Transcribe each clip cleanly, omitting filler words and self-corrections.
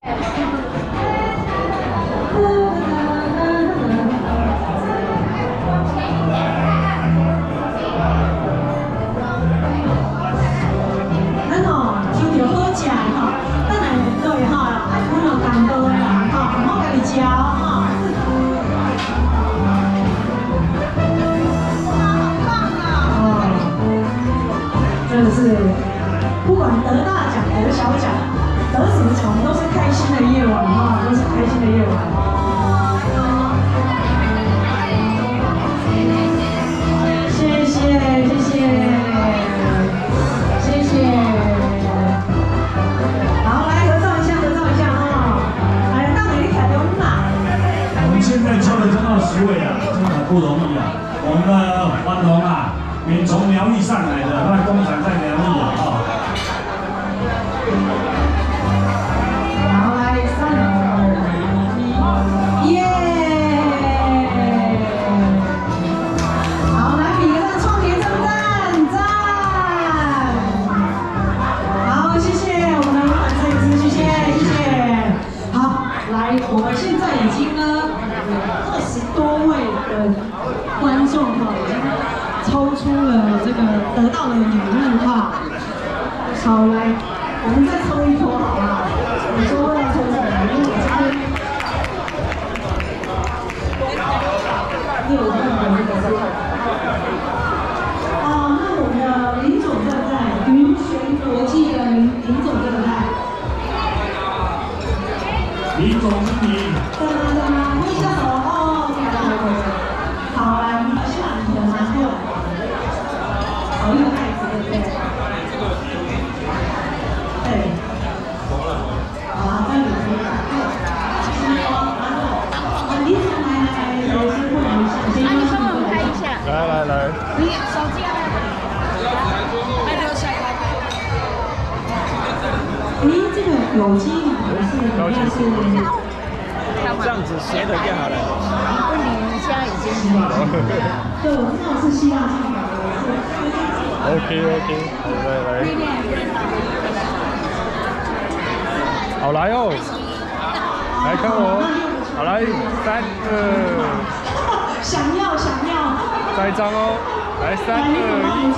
真的是，不管得大奖得小奖，得什么奖都是开心的夜晚哈，都是开心的夜晚。谢谢谢谢谢谢，好，来合照一下合照一下哈，来让你凯龙嘛。 我们现在抽了这20位啊，真的很不容易啊。我们的欢龙啊。 免从苗栗上来的，那工厂在苗栗啊，哈。 好，来3、2、1，耶！好，来比个创年称赞，好，谢谢我们的摄影师，谢谢。好，来，我们现在已经呢有20多位的观众哈，已经。 抽出了这个得到了礼物哈，好来，我们再抽一波好不好？你说要抽什么？因为我今天6份的这个那我们的林总正在，云玄国际的林总正在， 林总经理， 在吗？挥一下手哦，好来，你下你的拿过来。 一个袋子，对不对？对。好啊，这里可以打开。李总来，先问一下，先帮我们拍一下。 来。 你手机要还留下来。 这个有机奶是应该是这样子斜的就好了。 问你现在已经有了。 对，我知道是希腊进口的。 OK， 来，好来哦，来看我，好来3个， 想要， 再一张哦，来3、2、1，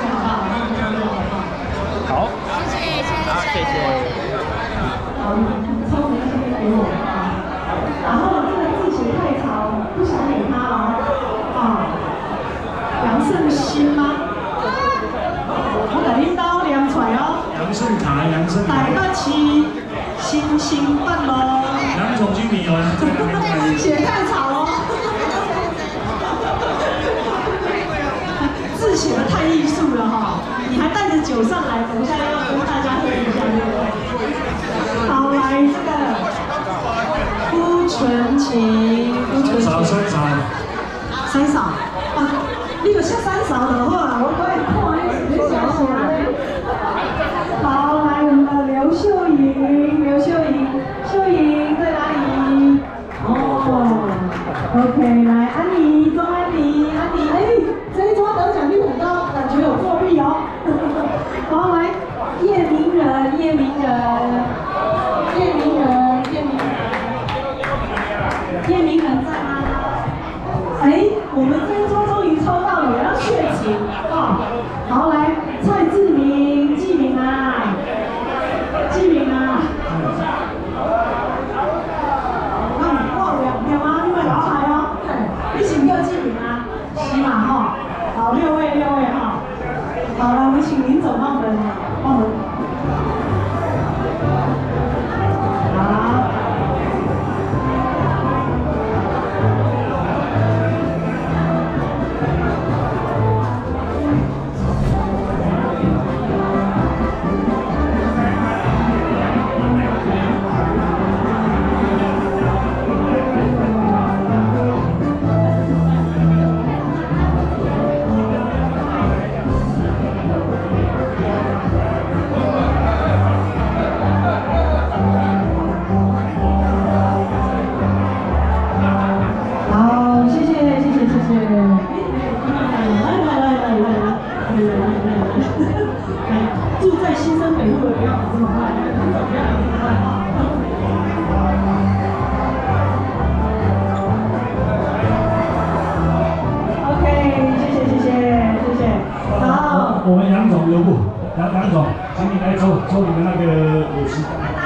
好，谢谢， 好，抽的这边给我，然后这个字写太长，不想给他哦，杨胜兴吗？ 我给恁兜念出来哦。 杨胜凯，杨胜凯。 台北市新兴办咯。 杨总经理哦， 写太长哦。字写的太艺术了哈，你还带着酒上来，等一下要跟大家喝一下，对不对？好，来这个辜纯情， 三嫂啊，你有下3嫂的话，我可以看。 好，来我们的刘秀莹在哪里？哦 ，OK， 来安妮，钟安妮，哎，这一桌得奖率很高，感觉有作弊哦。好，来叶明人在吗？哎，我们这一桌终于抽到了，要血型哦。好，来蔡志明，纪明啊，哇，2票啊，你们老海哦，你是不叫纪明啊？是嘛哈？好，6位哈。好了，我们请林总帮我们。好。 好， 我们杨总留步，杨总，请你来抽你们那个武器。